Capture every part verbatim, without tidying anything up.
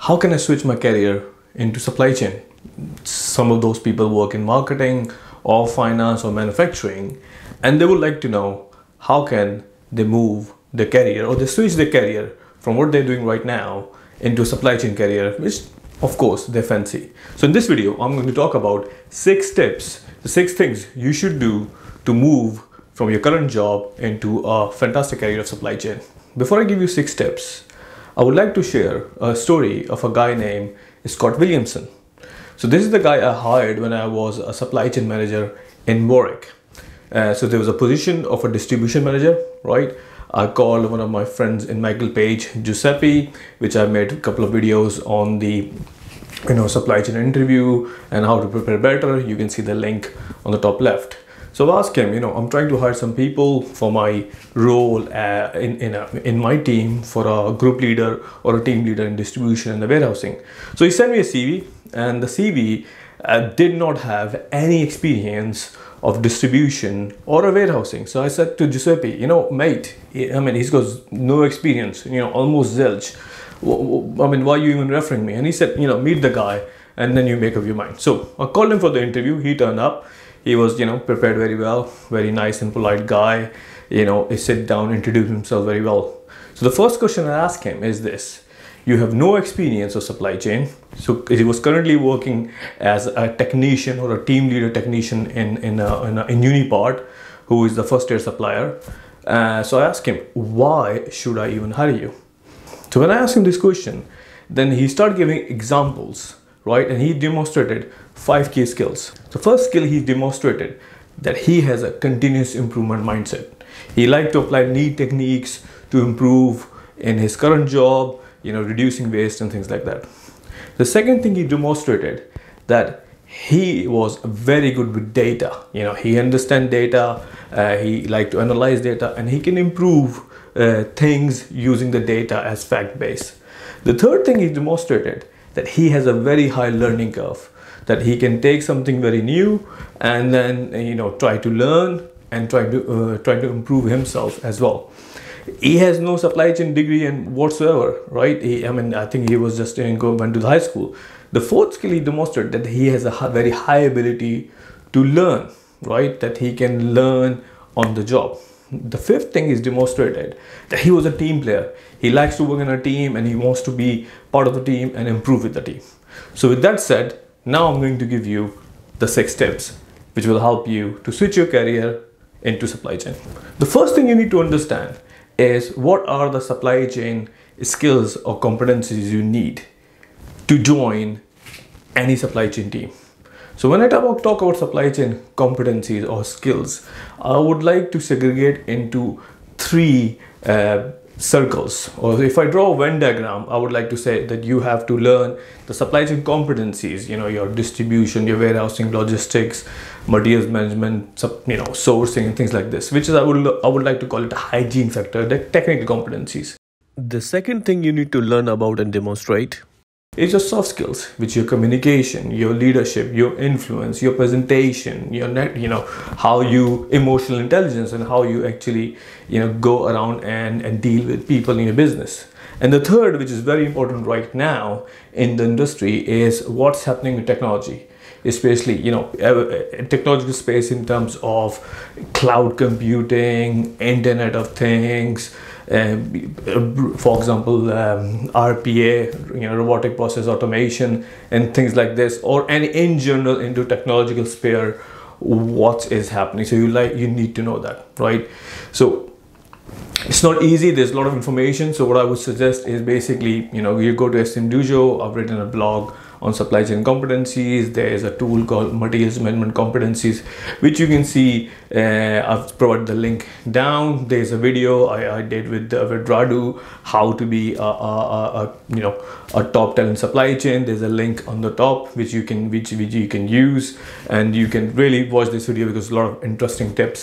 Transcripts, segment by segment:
how can I switch my career into supply chain? Some of those people work in marketing or finance or manufacturing, and they would like to know how can they move their career or they switch their career from what they're doing right now into a supply chain career, which of course they fancy. So in this video, I'm going to talk about six tips, the six things you should do to move from your current job into a fantastic career of supply chain. Before I give you six tips, I would like to share a story of a guy named Scott Williamson. So this is the guy I hired when I was a supply chain manager in Warwick. Uh, so there was a position of a distribution manager, right? I called one of my friends in Michael Page, Giuseppe, which I made a couple of videos on the you know, supply chain interview and how to prepare better. You can see the link on the top left. So I asked him, you know, I'm trying to hire some people for my role uh, in, in, a, in my team for a group leader or a team leader in distribution and the warehousing. So he sent me a C V, and the C V uh, did not have any experience of distribution or a warehousing. So I said to Giuseppe, you know, mate, I mean, he's got no experience, you know, almost zilch. I mean, why are you even referring me? And he said, you know, meet the guy and then you make up your mind. So I called him for the interview. He turned up. He was, you know, prepared very well, very nice and polite guy. You know, he sat down, introduced himself very well. So the first question I asked him is this: you have no experience of supply chain. So he was currently working as a technician or a team leader technician in, in, a, in, a, in Unipart, who is the first tier supplier. Uh, so I asked him, why should I even hire you? So when I asked him this question, then he started giving examples, right? And he demonstrated five key skills. The first skill he demonstrated that he has a continuous improvement mindset. He liked to apply neat techniques to improve in his current job, you know, reducing waste and things like that. The second thing he demonstrated that he was very good with data. You know, he understands data, uh, he liked to analyze data, and he can improve uh, things using the data as fact base. The third thing he demonstrated that he has a very high learning curve, that he can take something very new and then, you know, try to learn and try to uh, try to improve himself as well. He has no supply chain degree and whatsoever, right? He, I mean, I think he was just in, go, went to the high school. The fourth skill he demonstrated that he has a very high ability to learn, right? That he can learn on the job. The fifth thing is demonstrated that he was a team player. He likes to work in a team and he wants to be part of the team and improve with the team. So with that said, now I'm going to give you the six tips which will help you to switch your career into supply chain. The first thing you need to understand is what are the supply chain skills or competencies you need to join any supply chain team. So when I talk about, talk about supply chain competencies or skills, I would like to segregate into three uh, circles. Or if I draw a Venn diagram, I would like to say that you have to learn the supply chain competencies, you know, your distribution, your warehousing, logistics, materials management, you know, sourcing and things like this, which is I would, I would like to call it a hygiene factor, the technical competencies. The second thing you need to learn about and demonstrate is your soft skills, which your communication, your leadership, your influence, your presentation, your net, you know, how you emotional intelligence and how you actually, you know, go around and, and deal with people in your business. And the third, which is very important right now in the industry, is what's happening with technology, especially, you know, technological space in terms of cloud computing, Internet of Things, Uh, for example, um, R P A, you know, robotic process automation and things like this, or any in general into technological sphere, what is happening. So you like you need to know that, right? So it's not easy. There's a lot of information. So what I would suggest is basically, you know, you go to S M Dojo. I've written a blog on supply chain competencies. There is a tool called materials management competencies, which you can see. Uh, I've provided the link down. There's a video I, I did with, uh, with Radu, how to be a, a, a you know a top talent supply chain. There's a link on the top which you can which, which you can use, and you can really watch this video because a lot of interesting tips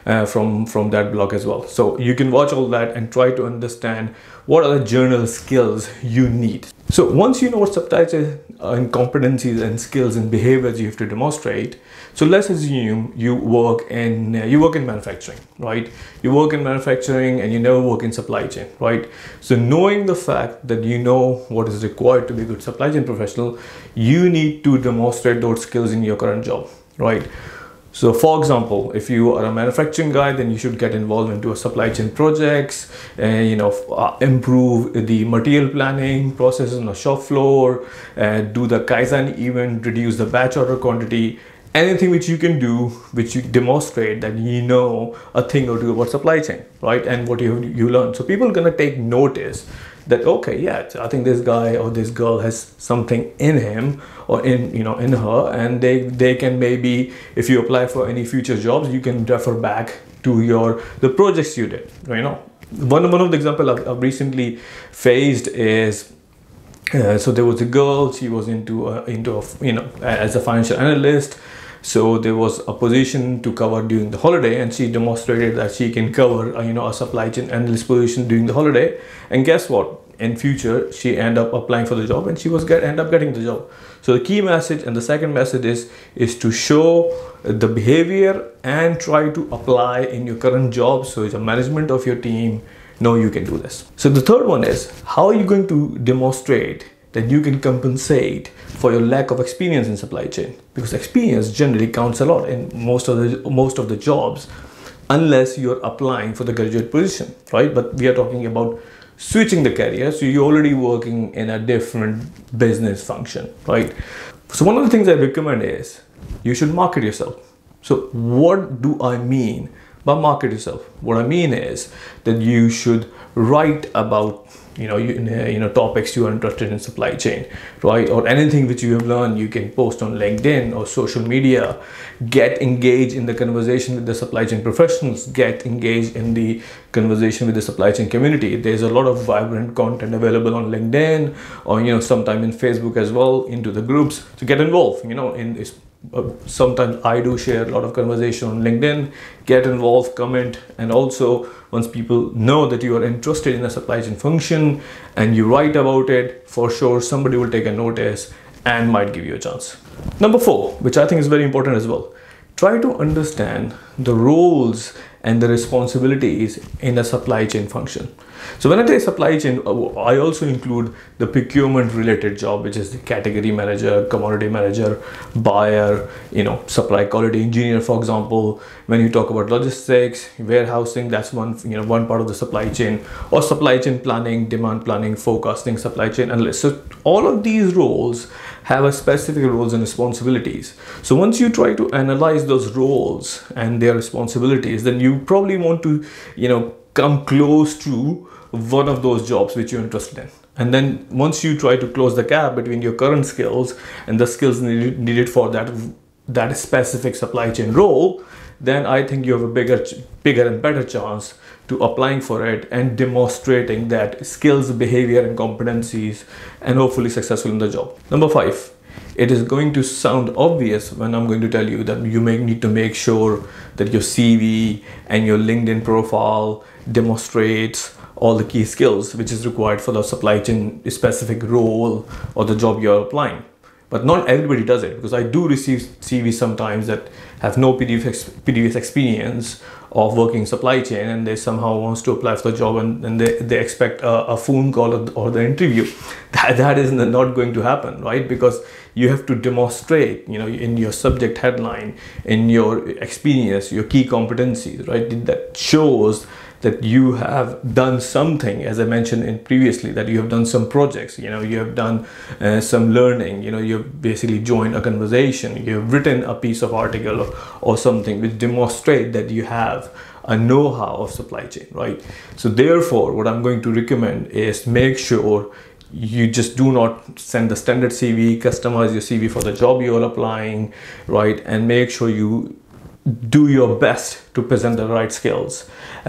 uh, from from that blog as well. So you can watch all that and try to understand what are the general skills you need. So once you know what supply chain uh, and competencies and skills and behaviors you have to demonstrate, so let's assume you work in uh, you work in manufacturing, right? You work in manufacturing and you never work in supply chain, right? So knowing the fact that you know what is required to be a good supply chain professional, you need to demonstrate those skills in your current job, right? So for example, if you are a manufacturing guy, then you should get involved into a supply chain projects and, you know, uh, improve the material planning processes on the shop floor, uh, do the Kaizen event, reduce the batch order quantity, anything which you can do, which you demonstrate that you know a thing or two about supply chain, right? And what you, you learn. So people are gonna take notice that, okay, yeah, I think this guy or this girl has something in him or in, you know, in her, and they they can maybe, if you apply for any future jobs, you can refer back to your the projects you did, you know. One, one of the example I've, I've recently faced is uh, so there was a girl, she was into uh, into a, you know, as a financial analyst. So there was a position to cover during the holiday, and she demonstrated that she can cover, uh, you know, a supply chain analyst position during the holiday. And guess what? In future, she ended up applying for the job, and she was get end up getting the job. So the key message and the second message is is to show the behavior and try to apply in your current job. So it's a management of your team. No, you can do this. So the third one is, how are you going to demonstrate that you can compensate for your lack of experience in supply chain? Because experience generally counts a lot in most of the most of the jobs, unless you're applying for the graduate position, right? But we are talking about switching the career, so you're already working in a different business function, right? So one of the things I recommend is you should market yourself. So what do I mean by market yourself? What I mean is that you should write about, you know, you, you know, topics you are interested in supply chain, right? Or anything which you have learned, you can post on LinkedIn or social media. Get engaged in the conversation with the supply chain professionals. Get engaged in the conversation with the supply chain community. There's a lot of vibrant content available on LinkedIn, or, you know, sometime in Facebook as well, into the groups. To get involved, you know, in this. Uh, sometimes I do share a lot of conversation on LinkedIn. Get involved, comment, and also once people know that you are interested in a supply chain function and you write about it, for sure somebody will take a notice and might give you a chance. Number four, which I think is very important as well, try to understand the roles and the responsibilities in a supply chain function. So when I say supply chain, I also include the procurement related job, which is the category manager, commodity manager, buyer, you know, supply quality engineer, for example. When you talk about logistics, warehousing, that's one, you know, one part of the supply chain, or supply chain planning, demand planning, forecasting, supply chain analyst. So all of these roles have a specific roles and responsibilities. So once you try to analyze those roles and their responsibilities, then you probably want to, you know, come close to one of those jobs which you're interested in. And then once you try to close the gap between your current skills and the skills needed, needed for that that specific supply chain role, then I think you have a bigger bigger and better chance to applying for it and demonstrating that skills, behavior, and competencies, and hopefully successful in the job. Number five, it is going to sound obvious when I'm going to tell you that you may need to make sure that your C V and your LinkedIn profile demonstrates all the key skills which is required for the supply chain specific role or the job you're applying. But not everybody does it, because I do receive C Vs sometimes that have no previous experience of working supply chain, and they somehow wants to apply for the job, and, and they, they expect a, a phone call or, or the interview. That, that is not going to happen, right? Because you have to demonstrate, you know, in your subject headline, in your experience, your key competencies, right? That shows that you have done something, as I mentioned in previously, that you have done some projects, you know, you have done uh, some learning, you know, you've basically joined a conversation, you've written a piece of article or, or something which demonstrate that you have a know-how of supply chain, right? So therefore, what I'm going to recommend is make sure you just do not send the standard C V, customize your C V for the job you're applying, right? And make sure you do your best to present the right skills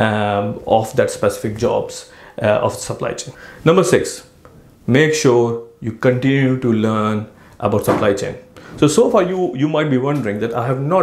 um, of that specific jobs uh, of supply chain. Number six, make sure you continue to learn about supply chain. So, so far you, you might be wondering that I have not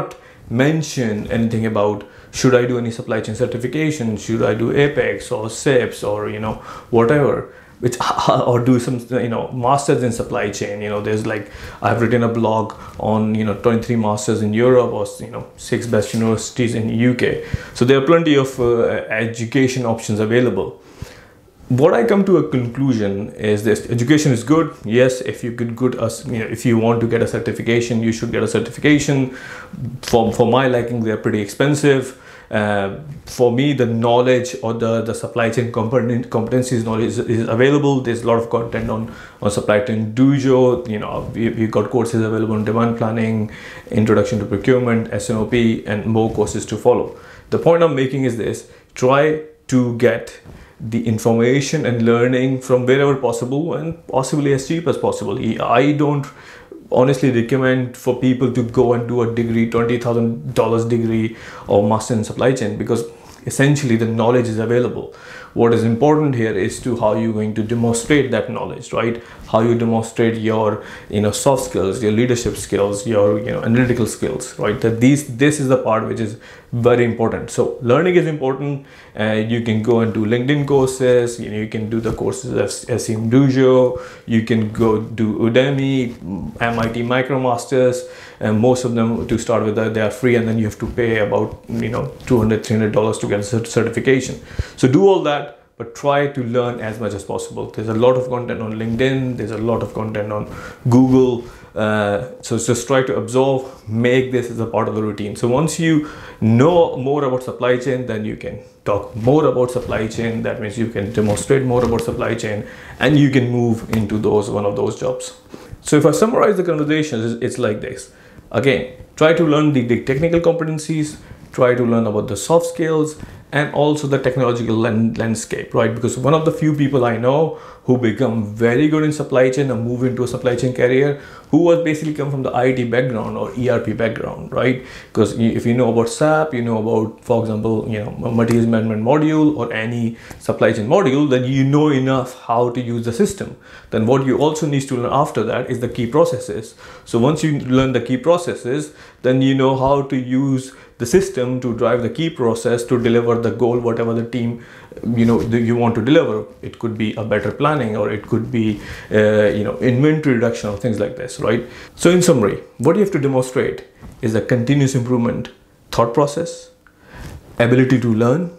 mention anything about should I do any supply chain certification, should I do Apex or S I P S or you know whatever, which or do some you know masters in supply chain. You know, there's like I've written a blog on you know twenty-three masters in Europe or you know six best universities in U K. So there are plenty of uh, education options available. What I come to a conclusion is this: education is good. Yes, if you could good us, you know, if you want to get a certification, you should get a certification. For for my liking, they're pretty expensive. Uh, for me, the knowledge or the the supply chain competent, competencies knowledge is, is available. There's a lot of content on on supply chain dojo. You know, we, we've got courses available on demand planning, introduction to procurement, S N O P, and more courses to follow. The point I'm making is this: try to get the information and learning from wherever possible and possibly as cheap as possible. I don't honestly recommend for people to go and do a degree, twenty thousand dollars degree or master in supply chain, because essentially the knowledge is available. What is important here is to how you're going to demonstrate that knowledge, right? How you demonstrate your you know soft skills, your leadership skills, your you know analytical skills, right? That these this is the part which is very important. So learning is important. Uh, you can go and do LinkedIn courses. You know, you can do the courses of S E M Dojo. You can go do Udemy, M I T MicroMasters, and most of them to start with they are free, and then you have to pay about you know two hundred, three hundred dollars to get a certification. So do all that, but try to learn as much as possible. There's a lot of content on LinkedIn. There's a lot of content on Google. Uh, so just try to absorb, make this as a part of the routine. So once you know more about supply chain, then you can talk more about supply chain. That means you can demonstrate more about supply chain, and you can move into those one of those jobs. So if I summarize the conversation, it's like this. Again, try to learn the, the technical competencies, try to learn about the soft skills, and also the technological landscape, right? Because one of the few people I know who become very good in supply chain and move into a supply chain career, who was basically come from the I T background or E R P background, right? Because if you know about S A P, you know about, for example, you know, materials management module or any supply chain module, then you know enough how to use the system. Then what you also need to learn after that is the key processes. So once you learn the key processes, then you know how to use the system to drive the key process to deliver the goal, whatever the team you know you want to deliver. It could be a better planning, or it could be uh, you know inventory reduction or things like this, right? So in summary, what you have to demonstrate is a continuous improvement thought process, ability to learn,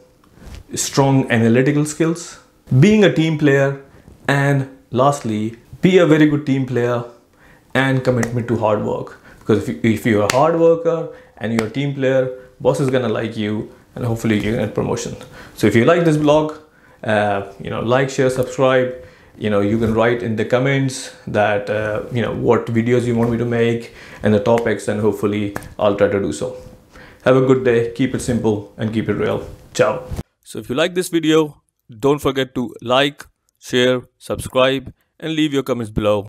strong analytical skills, being a team player, and lastly, be a very good team player and commitment to hard work. Because if, you, if you're a hard worker and you're a team player, boss is gonna like you, and hopefully you get promotion. So if you like this blog, uh, you know, like, share, subscribe. You know, you can write in the comments that uh, you know what videos you want me to make and the topics, and hopefully I'll try to do so. Have a good day. Keep it simple and keep it real. Ciao. So if you like this video, don't forget to like, share, subscribe, and leave your comments below.